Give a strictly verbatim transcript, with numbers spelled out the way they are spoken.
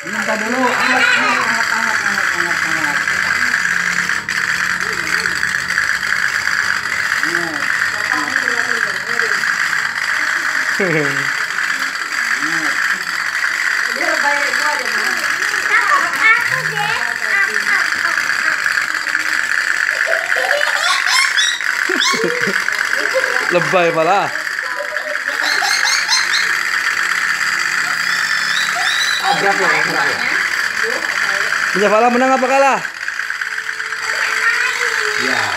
Minta dulu, angkat, angkat, angkat, angkat, angkat, angkat. Hehehe. Lebay pala. Ah, berapa ya? Berapa ya? Bisa pala menang apa kalah? Ya.